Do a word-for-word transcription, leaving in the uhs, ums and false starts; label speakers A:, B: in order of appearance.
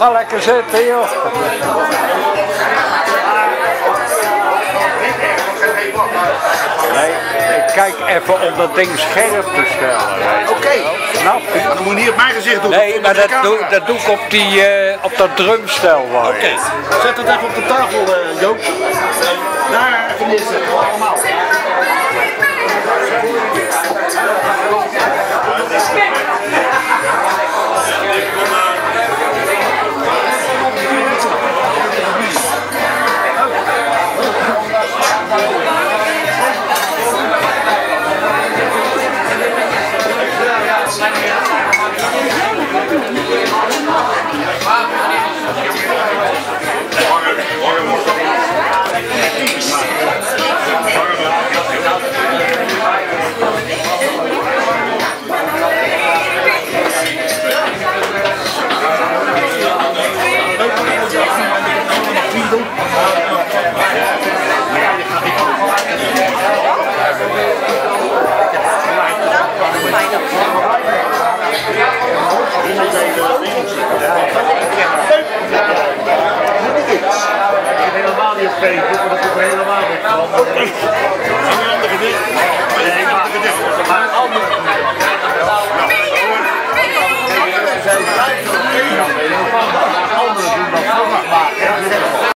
A: Ga lekker zitten, joh. Nee, ik kijk even om dat ding scherp te stellen.
B: Oké. Okay.
A: Snap je?
B: Maar dan moet je niet op mijn gezicht doen.
A: Nee, maar dat doe, dat doe ik op, die, uh, op dat drumstel. Oké.
B: Okay. Zet dat even op de tafel, uh, Joop. Daar even neerzetten, allemaal. Helemaal niet op Facebook, maar dat is helemaal niet.